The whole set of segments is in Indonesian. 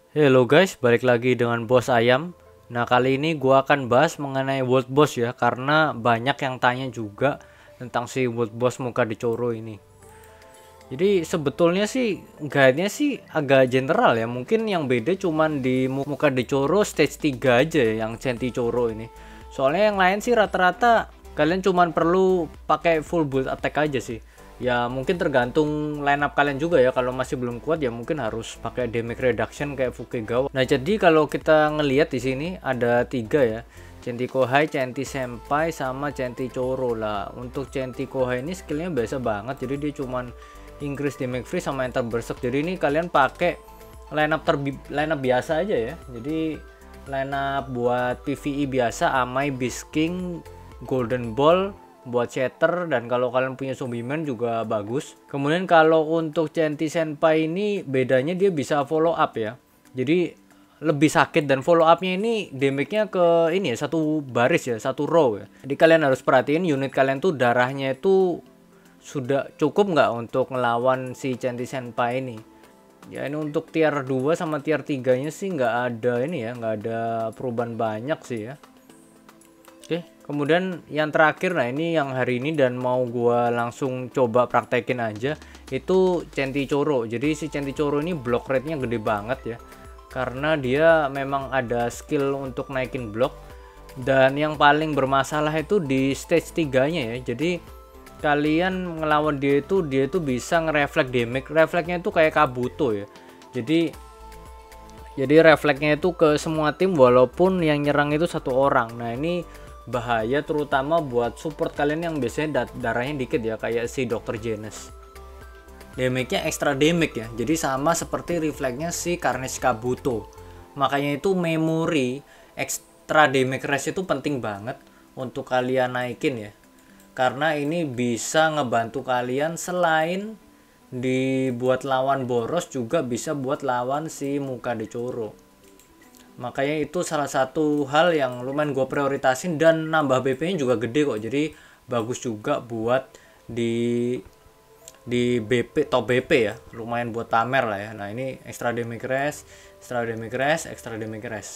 Hello guys, balik lagi dengan Bos Ayam. Nah, kali ini gua akan bahas mengenai World Boss ya, karena banyak yang tanya juga tentang si World Boss muka Dicoro ini. Jadi sebetulnya sih guide-nya sih agak general ya. Mungkin yang beda cuman di muka Dicoro stage 3 aja ya, yang Coro ini. Soalnya yang lain sih rata-rata kalian cuman perlu pakai full build attack aja sih. Ya mungkin tergantung line up kalian juga ya. Kalau masih belum kuat ya mungkin harus pakai damage reduction kayak Fukigawa. Nah, jadi kalau kita ngelihat di sini ada 3 ya. Centi Kohai, Centi Senpai, sama Centi Coro lah. Untuk Centi Kohai ini skillnya biasa banget, jadi dia cuman increase damage free sama enter berserk. Jadi ini kalian pakai lineup biasa aja ya. Jadi lineup buat PvE biasa, Amai, Beast King, Golden Ball buat shatter, dan kalau kalian punya zombie man juga bagus. Kemudian kalau untuk Centi Senpai ini bedanya dia bisa follow up ya. Jadi lebih sakit, dan follow upnya ini damage-nya ke ini ya, satu baris ya, satu row ya. Jadi kalian harus perhatiin unit kalian tuh darahnya itu sudah cukup nggak untuk ngelawan si Centi Senpai ini. Ya ini untuk tier 2 sama tier 3 nya sih nggak ada ini ya, nggak ada perubahan banyak sih ya. Oke, kemudian yang terakhir, nah ini yang hari ini dan mau gua langsung coba praktekin aja, itu Centi Coro. Jadi si Centi Coro ini block rate nya gede banget ya, karena dia memang ada skill untuk naikin blok. Dan yang paling bermasalah itu di stage 3 nya ya. Jadi kalian ngelawan dia itu bisa ngerefleks damage. Refleksnya itu kayak Kabuto ya. Jadi refleksnya itu ke semua tim walaupun yang nyerang itu satu orang. Nah, ini bahaya terutama buat support kalian yang biasanya darahnya dikit ya, kayak si Dr. Genes. Damage-nya extra damage ya. Jadi sama seperti refleksnya si Carnage Kabuto. Makanya itu memori extra damage rest itu penting banget untuk kalian naikin ya. Karena ini bisa ngebantu kalian selain dibuat lawan boros, juga bisa buat lawan si muka Dicoro. Makanya itu salah satu hal yang lumayan gue prioritasin, dan nambah BP nya juga gede kok. Jadi bagus juga buat di BP, top BP ya, lumayan buat pamer lah ya. Nah, ini extra damage rest, extra damage rest, extra damage rest.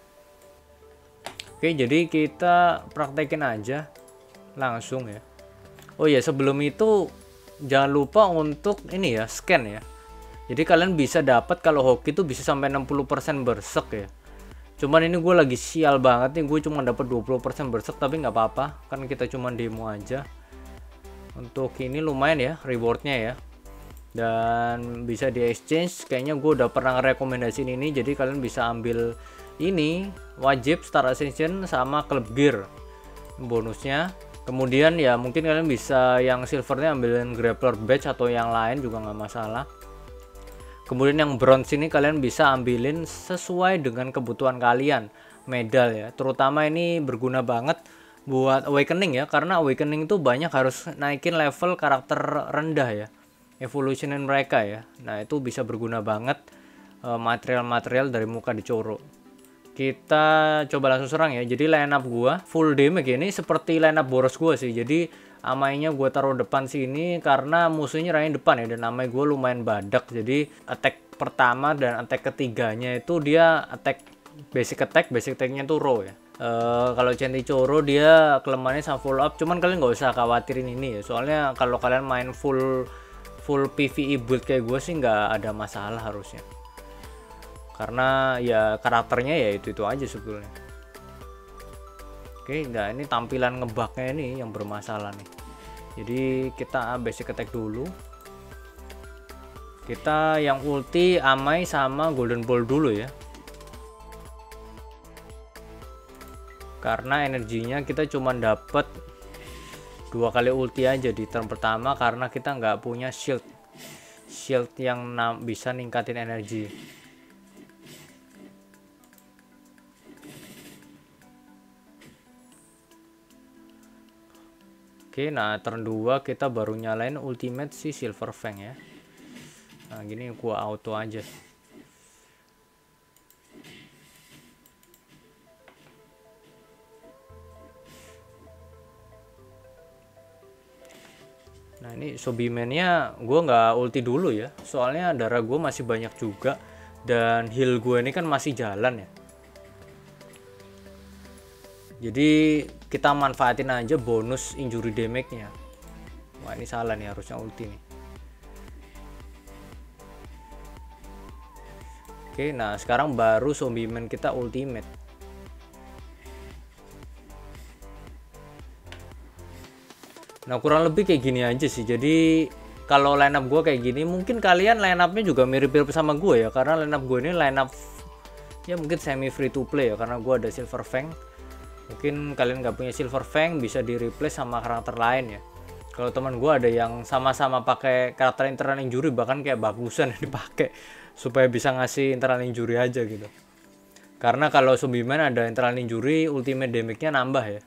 Oke, jadi kita praktekin aja langsung ya. Oh ya, sebelum itu jangan lupa untuk ini ya, scan ya. Jadi kalian bisa dapat kalau hoki itu bisa sampai 60% berserk ya. Cuman ini gue lagi sial banget nih, gue cuma dapat 20% berserk, tapi nggak apa-apa, kan kita cuma demo aja. Untuk ini lumayan ya rewardnya ya, dan bisa di exchange. Kayaknya gue udah pernah rekomendasiin ini, jadi kalian bisa ambil ini wajib Star Ascension sama Club Gear bonusnya. Kemudian ya mungkin kalian bisa yang silvernya ambilin grappler badge atau yang lain juga nggak masalah. Kemudian yang bronze ini kalian bisa ambilin sesuai dengan kebutuhan kalian, medal ya. Terutama ini berguna banget buat awakening ya, karena awakening itu banyak harus naikin level karakter rendah ya, evolutionin mereka ya. Nah, itu bisa berguna banget material-material dari muka Dicoro. Kita coba langsung serang ya. Jadi line up gua full damage ini seperti line up boros gua sih. Jadi amainya gua taruh depan sini karena musuhnya nyerangin depan ya, dan amai gua lumayan badak. Jadi attack pertama dan attack ketiganya itu dia attack basic attack-nya tuh raw ya. Kalau Centi Coro dia kelemahannya sama full up, cuman kalian nggak usah khawatirin ini ya. Soalnya kalau kalian main full PvE build kayak gue sih nggak ada masalah harusnya. Karena ya karakternya ya itu aja sebetulnya. Oke, nah ini tampilan ngebugnya ini yang bermasalah nih. Jadi kita basic attack dulu. Kita yang ulti Amai sama Golden Ball dulu ya. Karena energinya kita cuma dapat 2 kali ulti aja di turn pertama, karena kita nggak punya shield yang bisa ningkatin energi. Oke, nah turn 2 kita baru nyalain ultimate si Silver Fang ya. Nah, gini gua auto aja. Nah, ini Sobiman-nya gue nggak ulti dulu ya, soalnya darah gue masih banyak juga. dan heal gue ini kan masih jalan ya. Jadi kita manfaatin aja bonus injury damage-nya. Wah, ini salah nih, harusnya ulti nih. Oke, nah sekarang baru zombie man kita ultimate. Nah kurang lebih kayak gini aja sih. Jadi kalau line up gue kayak gini, mungkin kalian line up-nya juga mirip-mirip sama gue ya, karena line up gue ini line up ya mungkin semi free to play ya, karena gue ada Silver Fang. Mungkin kalian nggak punya Silver Fang, bisa di replace sama karakter lain ya. Kalau teman gue ada yang sama-sama pakai karakter internal injury, bahkan kayak bagusan yang dipakai supaya bisa ngasih internal injury aja gitu. Karena kalau zombie man ada internal injury, ultimate damage-nya nambah ya.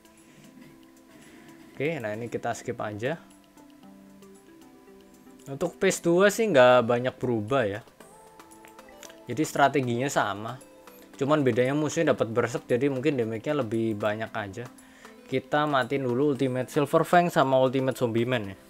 Oke, nah ini kita skip aja. Untuk phase 2 sih nggak banyak berubah ya. Jadi strateginya sama. Cuman bedanya musuhnya dapat berserk, jadi mungkin damage-nya lebih banyak aja. Kita matiin dulu ultimate Silver Fang sama ultimate zombie man ya.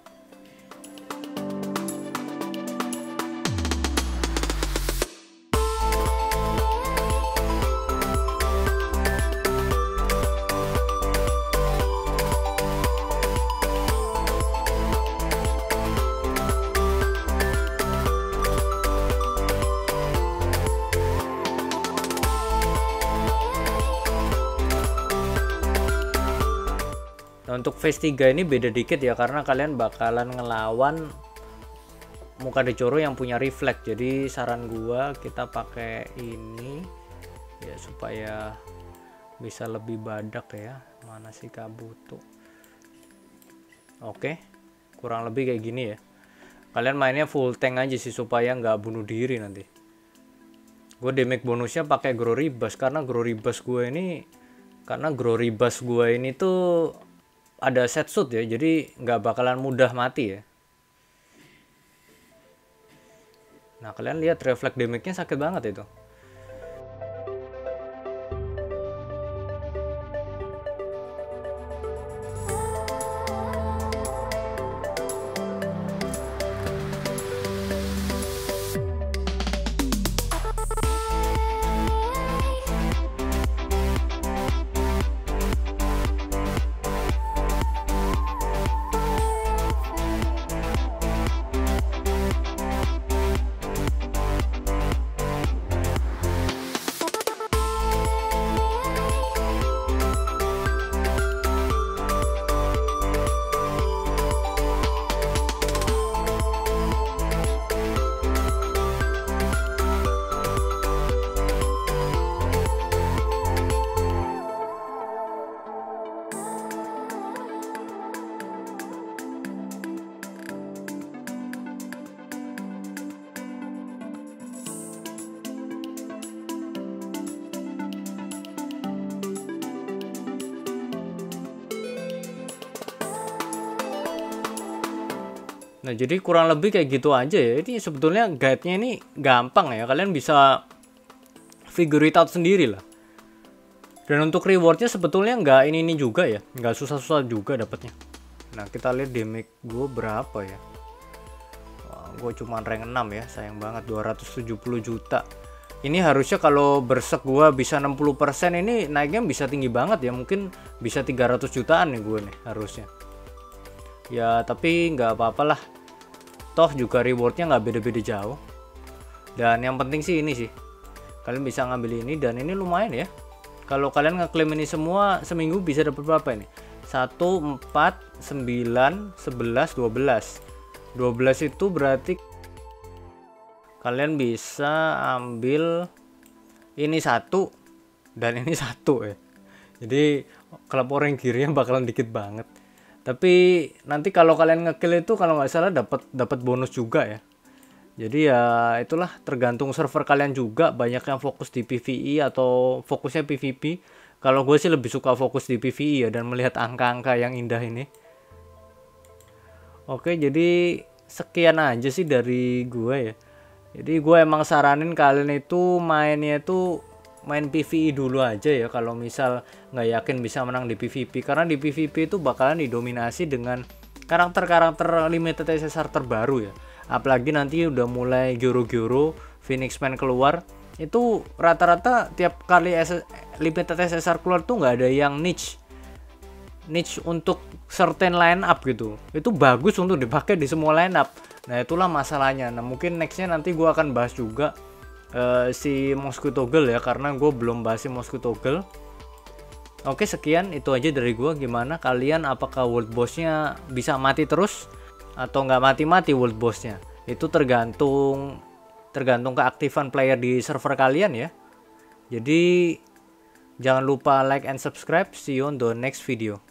Nah, untuk phase 3 ini beda dikit ya, karena kalian bakalan ngelawan muka Dicoro yang punya reflect. Jadi saran gua kita pakai ini ya supaya bisa lebih badak ya. Mana sih Kabuto? Oke, kurang lebih kayak gini ya. Kalian mainnya full tank aja sih supaya nggak bunuh diri nanti. Gue damage bonusnya pakai Groribas karena Groribas gue ini tuh ada set shoot ya, jadi nggak bakalan mudah mati ya. Nah kalian lihat reflect damage-nya sakit banget itu. Nah jadi kurang lebih kayak gitu aja ya. Ini sebetulnya guide-nya ini gampang ya, kalian bisa figure it out sendiri lah. Dan untuk rewardnya sebetulnya nggak ini juga ya, nggak susah-susah juga dapatnya. Nah kita lihat damage gue berapa ya. Wah, gue cuma rank 6 ya, sayang banget. 270 juta. Ini harusnya kalau bersek gue bisa 60%, ini naiknya bisa tinggi banget ya, mungkin bisa 300 jutaan nih gue nih harusnya. Ya tapi nggak apa-apa lah, toh juga rewardnya nggak beda-beda jauh. Dan yang penting sih ini sih, kalian bisa ngambil ini, dan ini lumayan ya. Kalau kalian ngeklaim ini semua seminggu bisa dapat berapa ini? 1, 4, 9, 11, 12. 12 itu berarti kalian bisa ambil ini 1 dan ini 1 ya. Jadi klub orang kirinya bakalan dikit banget. Tapi nanti kalau kalian ngekill itu kalau nggak salah dapat bonus juga ya. Jadi ya itulah tergantung server kalian juga, banyak yang fokus di PvE atau fokusnya PvP. Kalau gue sih lebih suka fokus di PvE ya, dan melihat angka-angka yang indah ini. Oke, jadi sekian aja sih dari gue ya. Jadi gue emang saranin kalian itu mainnya itu main PvE dulu aja ya, kalau misal nggak yakin bisa menang di PvP, karena di PvP itu bakalan didominasi dengan karakter-karakter limited SSR terbaru ya. Apalagi nanti udah mulai Gyoro-Gyoro, Phoenix Man keluar, itu rata-rata tiap kali limited SSR keluar tuh nggak ada yang niche untuk certain line up gitu. Itu bagus untuk dipakai di semua line up. Nah itulah masalahnya. Nah mungkin nextnya nanti gue akan bahas juga si Mosquito Girl ya, karena gue belum bahas si Mosquito Girl. Oke, sekian itu aja dari gue. Gimana kalian, apakah world bossnya bisa mati terus atau nggak mati-mati world bossnya? Itu tergantung keaktifan player di server kalian ya. Jadi jangan lupa like and subscribe. See you on the next video.